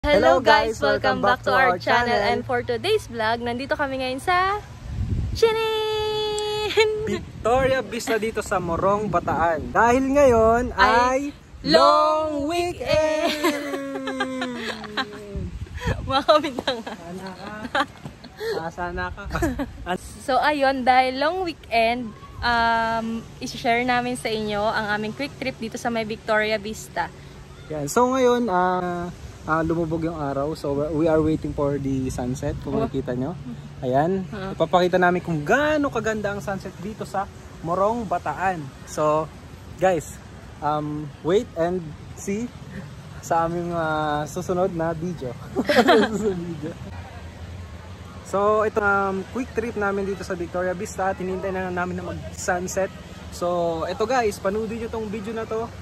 Hello guys! Welcome back to our channel. And for today's vlog, nandito kami ngayon sa Chinin! Victoria Vista dito sa Morong, Bataan. Dahil ngayon ay long weekend! Mga kamintanga. Sana ka. So ayun, dahil long weekend, i-share namin sa inyo ang aming quick trip dito sa may Victoria Vista. Yan. So ngayon, lumubog yung araw. So we are waiting for the sunset. Kung makikita nyo. Ayan. Ipapakita namin kung gaano kaganda ang sunset dito sa Morong, Bataan. So guys, wait and see sa aming susunod na video. So ito quick trip namin dito sa Victoria Vista. Tinintay na namin na mag-sunset. So ito guys, panoodin nyo tong video na to.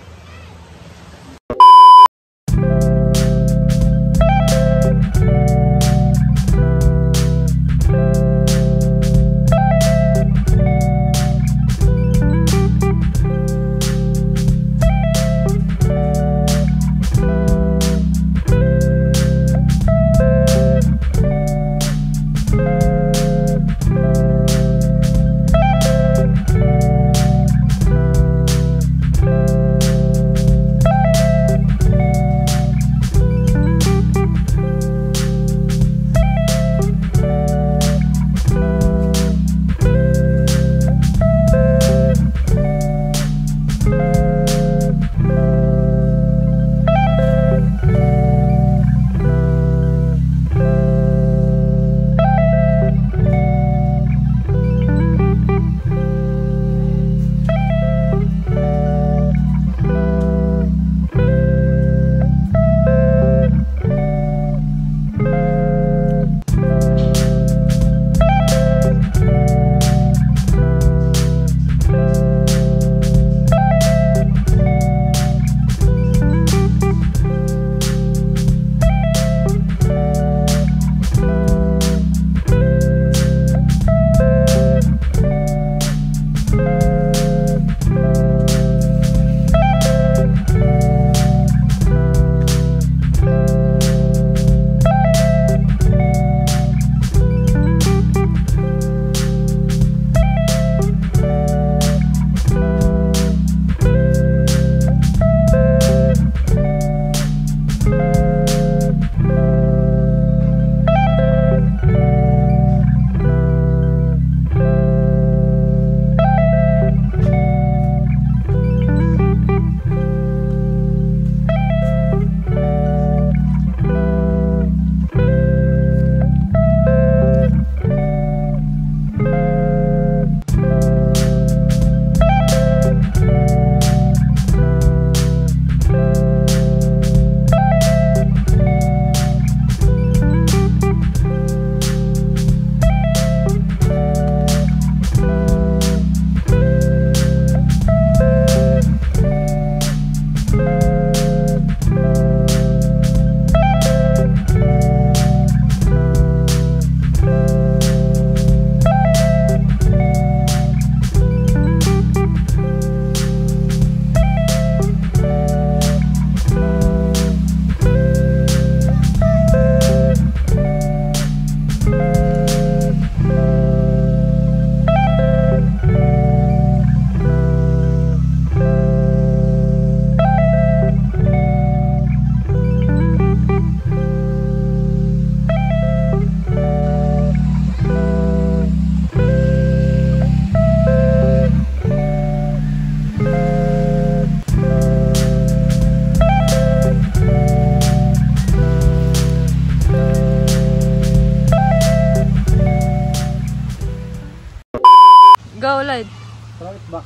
Go, Lloyd. Right back.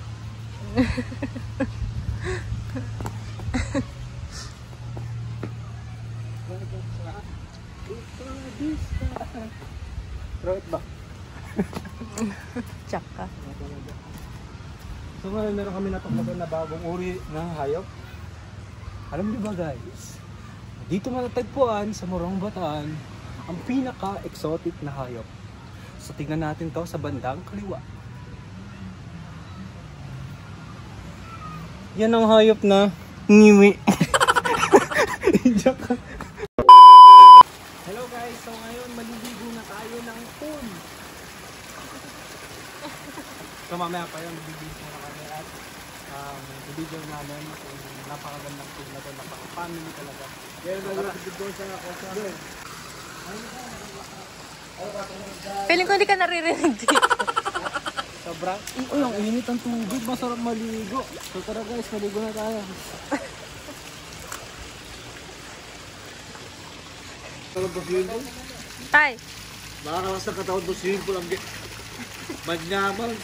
Right back. Tsaka. So ngayon meron kami natuklasan na bagong uri ng hayop. Alam niyo ba guys, dito matatagpuan sa Morong, Bataan ang pinaka-exotic na hayop. So tingnan natin to sa bandang kaliwa. Yan ang hayop na ngiwi. Hello guys, so ngayon maliligo na tayo ng pool. So mamaya pa yun, bibigis muna kami at video namin kung napakagandang pool na to, napaka-family talaga. Feeling ko hindi ka naririnig dito. Sobra? Uy, ang init ang tubig, masarap maligo. So tara guys, maligo na tayo. Tay. Makakalas ng katawan ng swimming pool ang manyaman.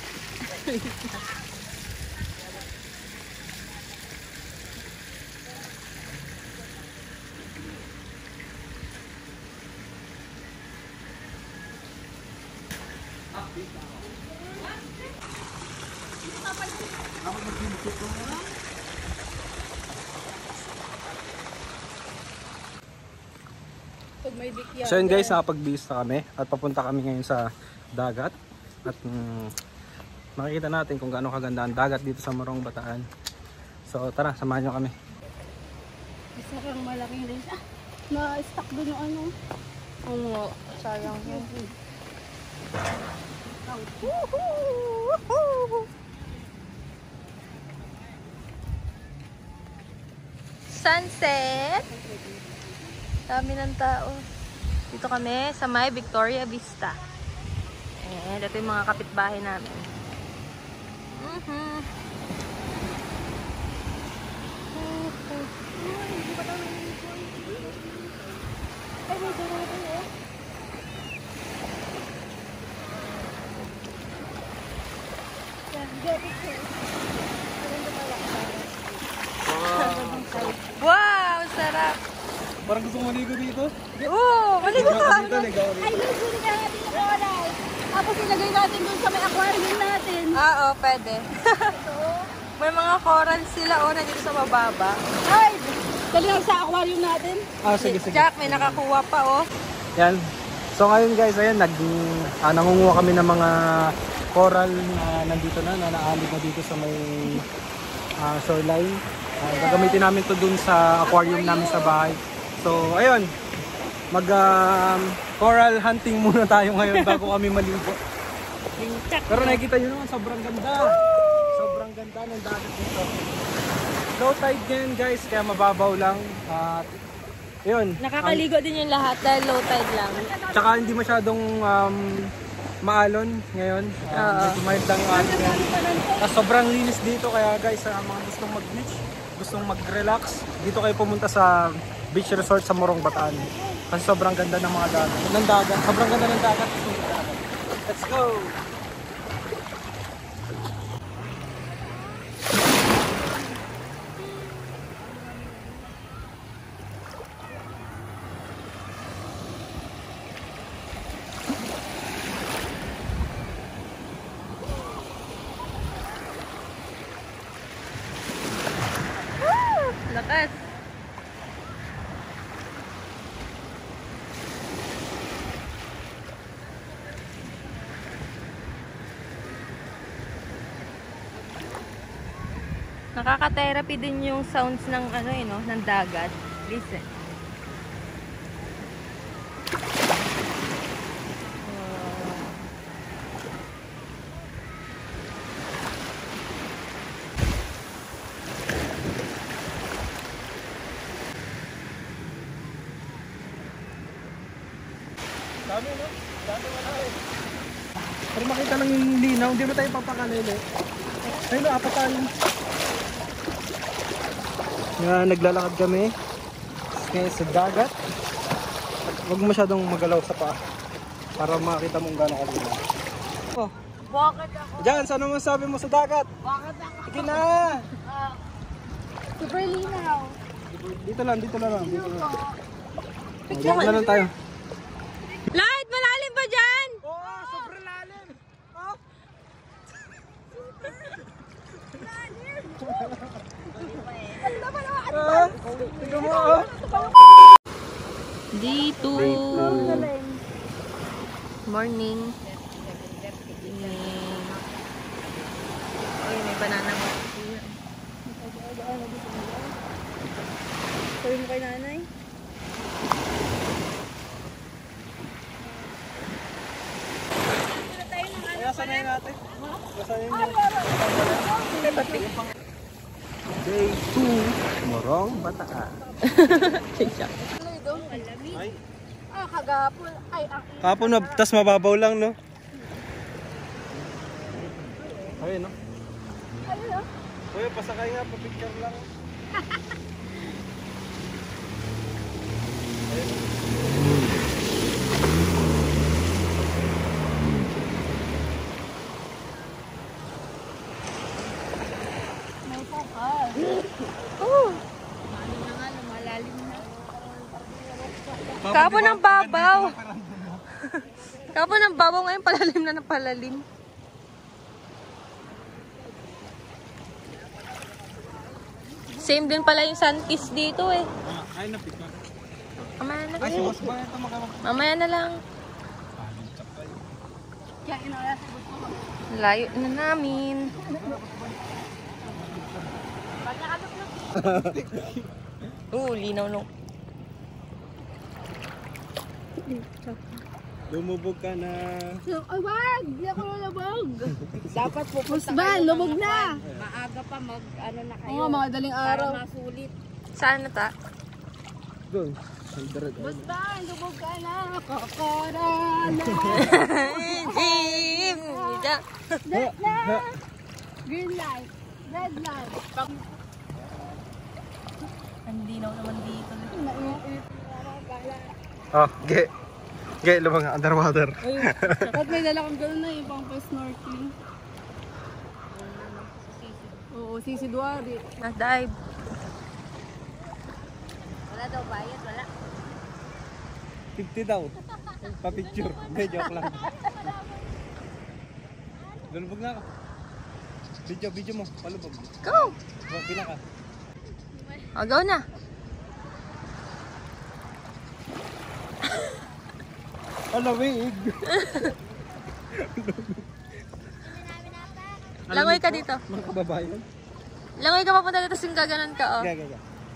So yun guys, nakapag-bihis na kami at papunta kami ngayon sa dagat. At makikita natin kung gaano kaganda ang dagat dito sa Morong Bataan. So tara, samahan nyo kami. Isa kang malaking rin. Na-stuck doon yung ano. Oo, sayang yun. Sunset! Dami ng tao. Dito kami sa may Victoria Vista. And ito yung mga kapitbahay namin. Wow! Sarap! Parang gusto maligo dito? Oo! Maligo tayo! Ay, yung natin na oral. Tapos ilagay natin doon sa may aquarium natin. Oo, pwede. May mga coral sila dito sa mababa. Ay, dali lang sa aquarium natin. Sige, sige. Jack, may nakakuha pa Yan. So ngayon guys, ayan, nangunguha kami ng mga coral na nandito na naalib na dito sa may shoreline. Gagamitin namin to dun sa aquarium namin sa bahay. So ayun, coral hunting muna tayo ngayon bago kami maligo. Pero nakikita nyo naman, sobrang ganda. Sobrang ganda ng dagat dito. Low tide ngayon guys, kaya mababaw lang. At yun. Nakakaligo din yung lahat dahil low tide lang. Tsaka hindi masyadong maalon ngayon. Medyo mild lang yung alon ngayon. Sobrang linis dito, kaya guys, sa mga gustong mag-beach, gustong mag-relax, dito kayo pumunta sa beach resort sa Morong Bataan. Kasi sobrang ganda ng mga dagat. Sobrang ganda ng dagat. Let's go! Lakas! Nakaka-therapy din yung sounds ng ng dagat. Listen. Dami, no? Dami na rin. Para makita lang yung linaw, hindi mo tayo papakalili. Ayun na, apat tayo. Naglalakad kami ngayon sa dagat. Huwag masyadong magalaw sa paa para makita mong gano'ng kalinaw. Oh. Bakit ako? Diyan, ano masabi mo sa dagat? Bakit ako? Sige na! Super linaw. Dito lang. Dito na lang tayo. Light! Malalim ba dyan? Oo, sobrang lalim! Oh. Tignan mo, oh. Dito. Morning. Uy, may banana mo. Sabi mo kay nanay? ate. Basahin niyo. Day 2, Morong Bataan. Ano ito? Ay, Kagapon. Ay, kapon tas mababaw lang, no? Ayun, no? ayun o. Kuya, pasakay nga, pa-picture lang. May pakal. Oh, Ano na nga, lumalalim na. kapon ng babaw. Kapon ng babaw ngayon, palalim na ng palalim. Same din pala yung sunkiss dito eh. Ay, napit na. Mamaya na. Ay, si boss ba ito makamang? Mamaya na lang. Kaya inaya sa gusto mo. Layo na namin. Linaw nung. Lumubog ka na. Ay, wag! Hindi ako lalabog. Dapat pupunta kayo. Lubog na. Maaga pa ano na kayo. Oo, mga daling araw. Para masulit. Saan na ta? Doon. Sandara. Basta, lubog ka na. Kakarala. Jim! Red na. Green light. Red light. Ang linaw naman dito. Oh, ge. Ge, lumang underwater. At may dala kang gano'n na yung pang snorkeling. Oo, sisidwari. Na-dive. Wala daw bayad, wala. 50 daw. Pa-picture. Hindi, joke lang. Lulubog na ako. Video mo. Palubog. Go! Bilang ka. O, go na. Alawig. Langoy ka dito. Mga kababayan. Langoy ka papunta dito, yung gaganon ka, oh. Gaga.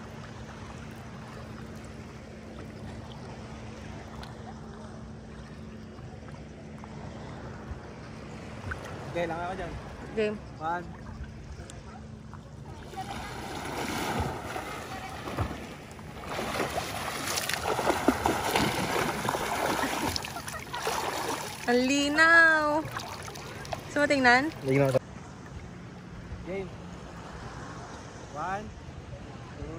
Okay, lang ako dyan. Game. 1. Ang linaw. Gusto mo tingnan? Lagyan ako. Game. 1, 2.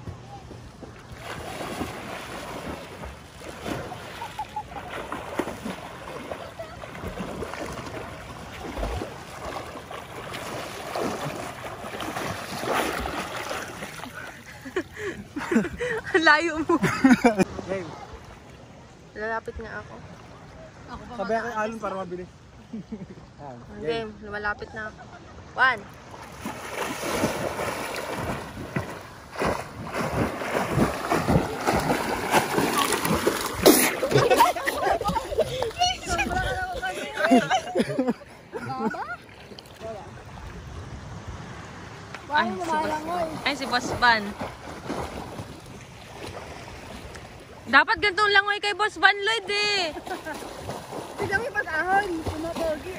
Ang layo mo. Game. Lalapit nga ako. Sabay ako yung alon para mabilis. Game. Lumalapit na ako. 1. Ay, si Boss Van. Dapat ganitong langoy kay Boss Van Lloyd eh. Tignan mo yung pag-ahon. Pumapogi.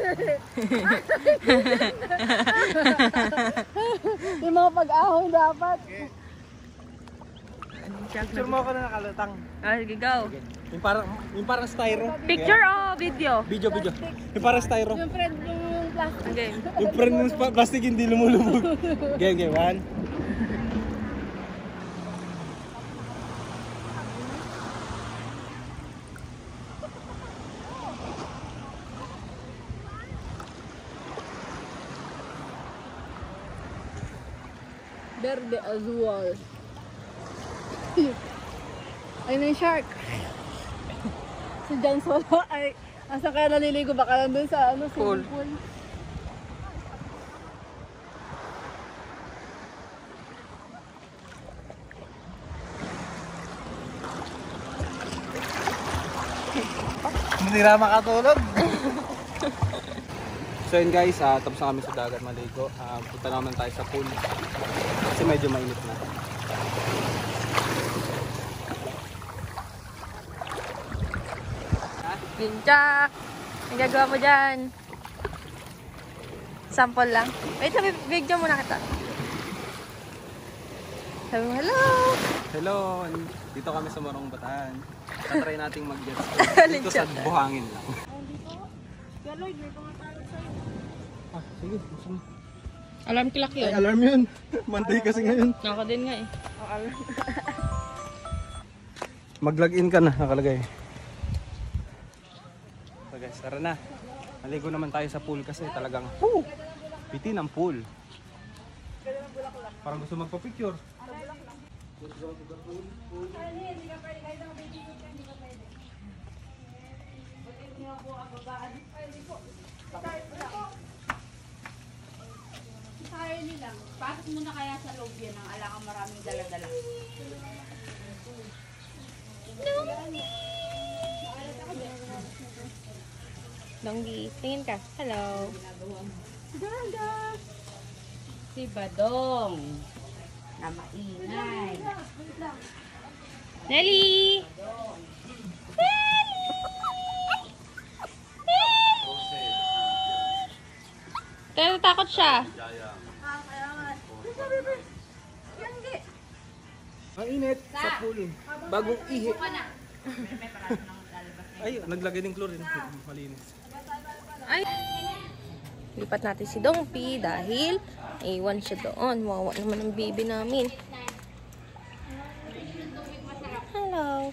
Yung mga pag-ahon dapat. Picture mo ako na nakalutang. Ah, sige, go. Yung parang styro. Picture o video? Video. Yung parang styro. Yung friend yung plastic. Game. Yung friend ng plastic hindi lumulubog. Game. 1. Verde azul. Ayun na yung shark. Si Jan Solo ay asa kaya naliligo baka lang dun sa ano, Pool. swimming pool. Hindi na makatulog. So yun guys, tapos na kami sa dagat maligo. Punta naman tayo sa pool. Kasi medyo mainit na. Ginchak! Ang gagawa mo dyan? Sample lang. Wait, sabi, video muna kita. Sabi mo, hello! Hello! Dito kami sa Morong Bataan. Tatry nating mag-jet ski. Dito sa buhangin lang. Ah, sige. Gusto mo. Alarm clock yun. Alarm yun. Monday kasi ngayon. Ako din nga eh. Mag-log in ka na, nakalagay. So guys, tara na. Naligo naman tayo sa pool kasi talagang piti ng pool. Parang gusto magpa-picture. Kaya nila. Pasok muna kaya sa loob yan ang alangang maraming dala-dala. Donggi, tingin ka. Hello. Si Badong. Na maingay. Nelly! Kaya natakot siya. Ang init sa pool. Bagong ihi. Ay, naglagay ng chlorine. Malinis. Ay! Lipat natin si Dongpi dahil iwan siya doon. Wawa naman ang baby namin. Hello.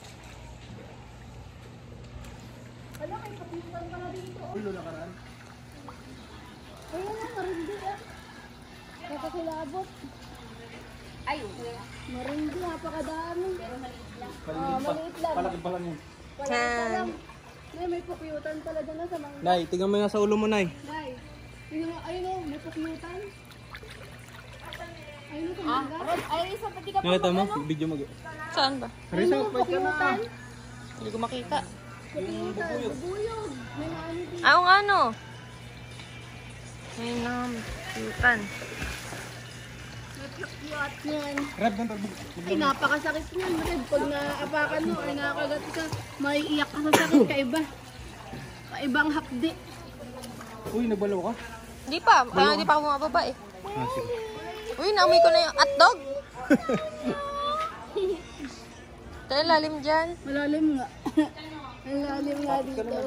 Ayun na, marindi ah. Napakilabot. Ayun. Marindi, napakadami. Maliit lang. Palaki pa lang yun. Yan. Nay, may pukyutan pala dyan na sa mga... Nay, tingnan mo yung sa ulo mo, Nay. Nay, tingnan mo, ayun o, may pukyutan. Ayun o, sa mga. Ay, isa pati ka pa Nakita mo? Video mo. Saan ba? Risa, pwede ka na. Hindi ko makita. Pukyutan, bubuyog. May maano dito. Ah, ang ano? May namputan. May pukyut yan. Rab, ganito. Ay, napakasakit niyan. Red, pag naapakan mo ay nakakagat ka, maiiyak ka sa sakit, kaiba. Kaibang hapdi. Uy, nagbalaw ka? Di pa. Kaya di pa ako bumababa eh. Ah, sige. Uy, naamoy ko na yung hotdog. Tayo lalim dyan. Malalim nga. Malalim nga dito.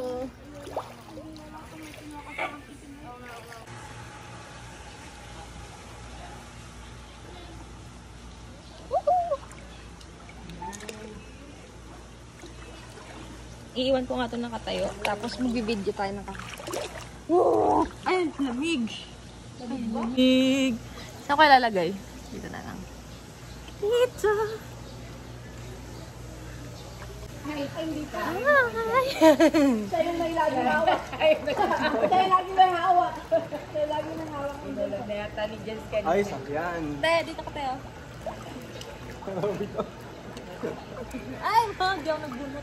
Iiwan ko nga ito nakatayo. Tapos magbibideo tayo ng ay, lamig. Lamig. Saan ko ilalagay? Dito na lang. Dito. Ay, dito. Ay. Siya yung may laging hawak. Siya yung laging may hawak. Siya yung laging may hawak. Ay, sakyan. Te, dito ka tayo. Ay, ma, di ako nagbunot.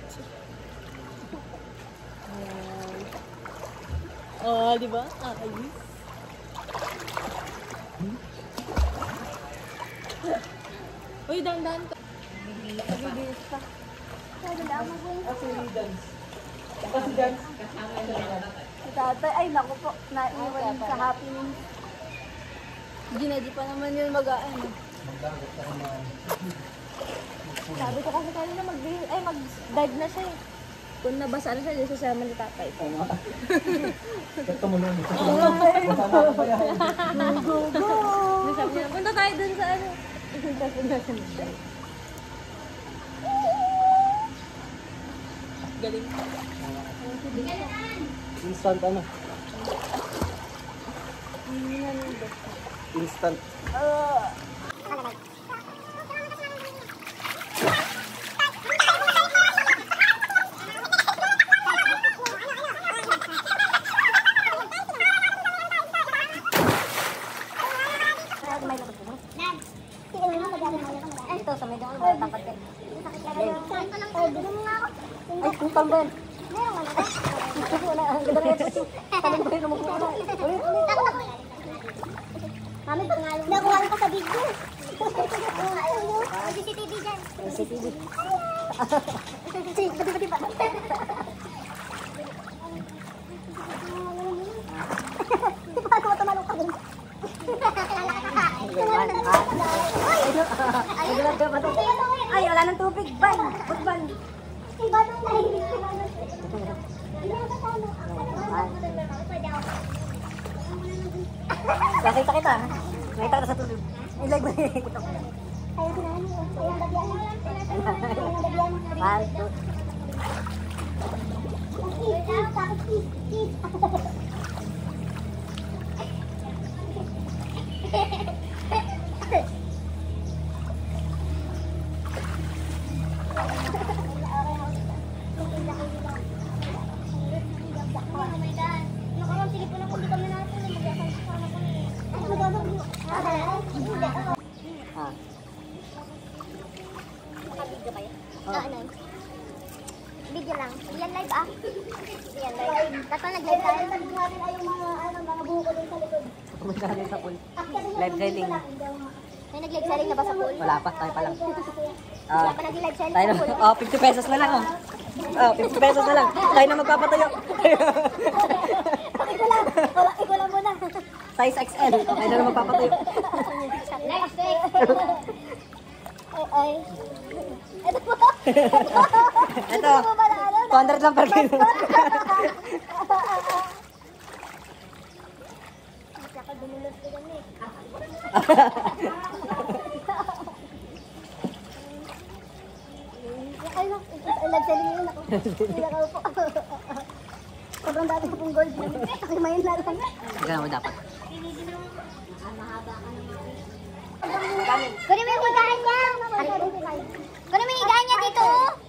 Oh, di ba? Ayos. Uy, dandan ka. Nagbibihis pa. Si tatay, ay naku po, naiwan sa happening. Ginadi pa naman yun mag-ano. Sabi ko kasi kanina mag-dive na siya eh. Kung nabasa na siya, di sasama ni tatay. Ito mo nun. Sabi niya, punta tayo dun sa ano. Tapos nasa siya. Galing. Instant ano? Instant. Ito, sa medyo ano ba tangkad ka? Ay, kung tamban. Mami, nakuha ko sa video. CCTV dyan. CCTV. Pati pa. Paano ko tumalong ka dun? Si Badong nahilig si Badong. Hindi ako kasama. Nakita kita. Nakita kita sa tulog. I-like mo rin. Ayaw tinahan mo. Ayaw lagyan. Ayaw lagyan. Panto. Kiss. Tapos kiss. Ah. Video kayo? Ano? Video lang. Yan live ah. Yan live. Tapos nag-live tayo. Nag-live tayo mga buko din sa likod. Pumunta ka din sa pool. Live selling. May nag-live selling na ba sa pool? Wala pa, tayo pa lang. Wala pa nag-live selling Tayo sa na, pool. oh, 50 pesos na lang oh. Oh, 50 pesos na lang. Tayo na magpapatayo. Ikaw lang muna. Size XL. Tayo na magpapatayo. Next. Ay. Ito po. Ito, 200 lang per kilo. Dumulos ko kami. Ay, nag-selling yun ako. Hindi ako po. Sobrang dami ko pong gold. Ay, mayin na lang. Ikaw mo dapat. Kunin mo yung higaan niya. Kunin mo yung higaan niya dito.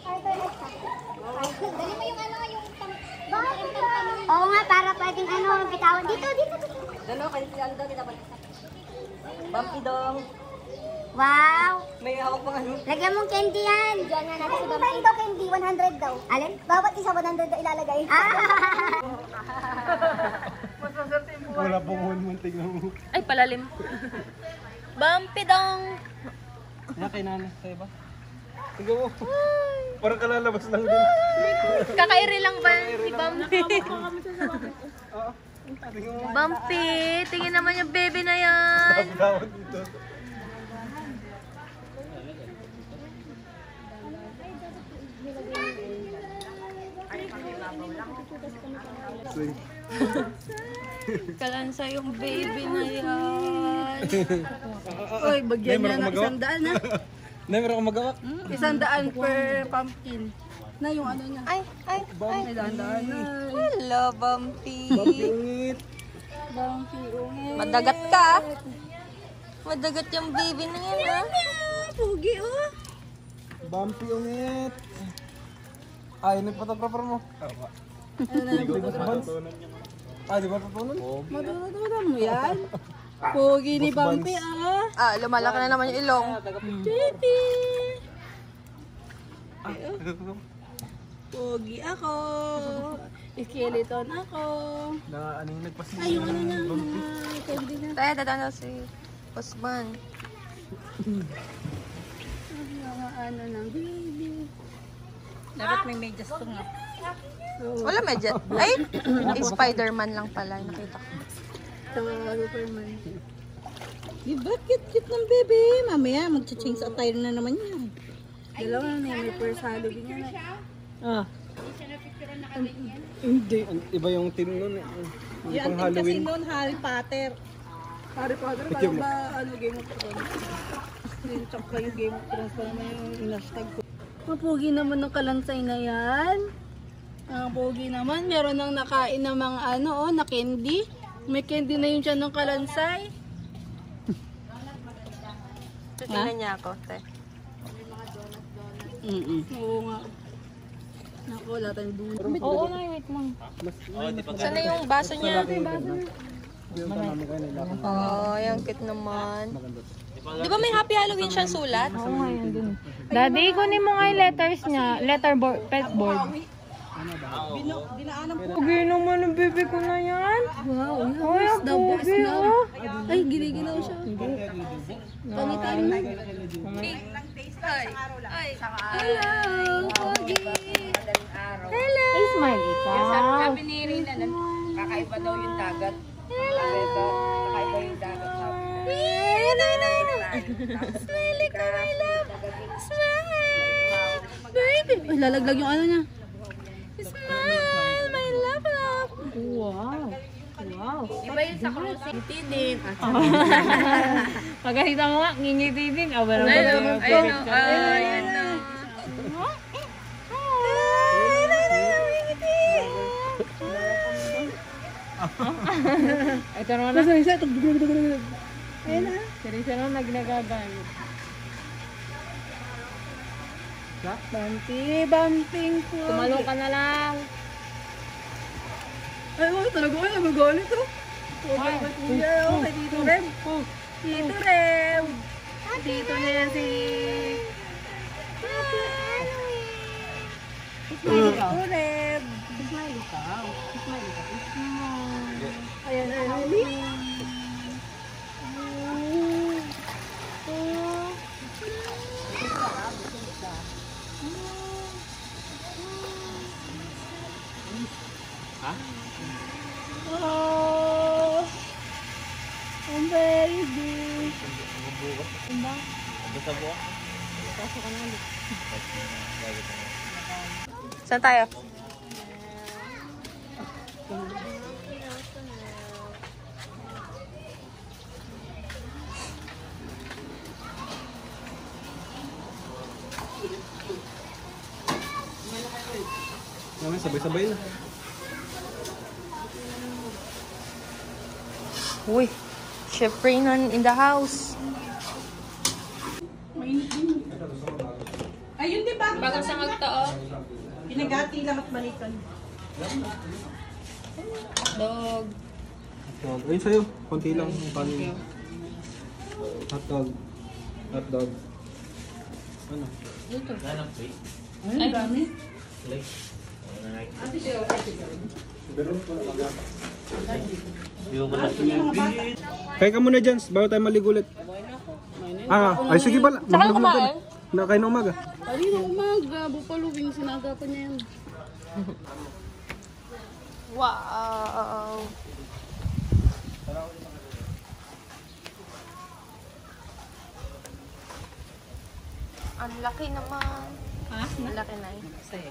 Dali mo yung ano, yung... Oo nga, para pwedeng ano, bitawan. Dito. Dalo, kayo si Aldo, kita balik. Bumpy dong. Wow! May hawak pang ano. Lagyan mong candy yan. Diyan nga natin sa bumpy. Ito candy, 100 daw. Alin? Bawat isa 100 daw ilalagay. Wala pong muntik na mo. Ay, palalim. Bumpy dong. Yan kay nanay, sa'yo ba? Tingnan mo. Parang kalalabas lang din. Kakairi lang ba si Bumpy? Oo. Tingnan mo. Bumpy, tingin naman yung baby na yan. Tawag dito. Kalansa yung baby na yan. Oy, bagyan niya ng 100 na. Never ako magawa. 100 per pumpkin. Na yung ano niya. Ay. May dandaan na. Hello, Bumpy. Ungit. Bumpy, ungit. Madagat ka. Madagat yung baby na yan, ha? Pugi, oh. Bumpy ungit. Ay, nagpataprapar mo. Tama. Ah, di ba tutunan? Matutunan mo yan. Pugi ni Bumpy, ah. Ah, lumalaki na naman yung ilong. Baby. Pugi ako. Skeleton ako. Na ano yung nagpasin. Ay, yung ano na. Candy na. Tayo, dadaan si Osman. Mga ano ng baby. Dapat may medyas to nga. Wala medyo. Ay, Spider-Man lang pala. Nakita ko. Superman. Diba? Cute ng baby. Mamaya, mag-change attire na naman yan. Dalawa na may purse halo din yan. Ah. Hindi. Iba yung team nun. Yung pang Kasi Halloween. noon, Harry Potter. Harry Potter, parang ba, ano, Game of Thrones? Yung tsaka yung Game of Thrones, parang yung inashtag ko. Mapugi naman ng kalansay na yan. Ang pogi naman, meron nang nakain ng mga ano, oh, na candy. May candy na yung tiyan ng kalansay. Tingnan niya ako, te. Oo nga. Naku, wala tayong dulo. Oo na, wait mo. Saan na yung baso niya? Oh, yung cute naman. Di ba may Happy Halloween siyang sulat? Daddy, kunin mo nga yung letters niya. Letterboard, petboard. Pogi naman ang baby ko na yan. Wow, Ay, ang the best pogi, na. oh. Ay, giniginaw siya. Pangitan mo. Hello, pogi. Hello. Ay, smiley ka. Sabi ni Rina, kakaiba daw yung dagat. Kakaiba yung dagat. Smiley ka, my love. Smile. Baby. Ay, lalaglag yung ano niya. Smile, my love, love. Wow. Wow. Iba yun sa cruising. Din. Pagkakita mo nga, ngingiti din. Oh, Ayun, ayun, ayun na. Ito naman na. Seryoso naman nagnagagalit. Bumping po. Tumalong ka na lang. Ay, oh, talaga ko nagagalit oh. Sobrang kay Kuya oh, kay Tito Rem. Tito Rem. Tito na yan si... Tito Rem. Smiley ka. Smiley ka. Ayan, ayan. Oh, ang baby. Saan tayo? Naman, sabay-sabay na. Uy, Chef Raynon in the house. Ayun, di ba? Bago sa magtao. Pinagati lang at malikan. Dog. Hotdog. Ayun sa'yo. Konti lang. Ang kanin. Hotdog. Hotdog. Ano? Ay, dami. Kaya ka muna dyan, bago tayo maligo ulit. Ay sige pala. Saka kumain? Nakain na umaga. Kanina umaga, buffalo wings, sinagapan niya yan. Wow. Ang laki naman. Ha? Ang laki na eh. Sa'yo.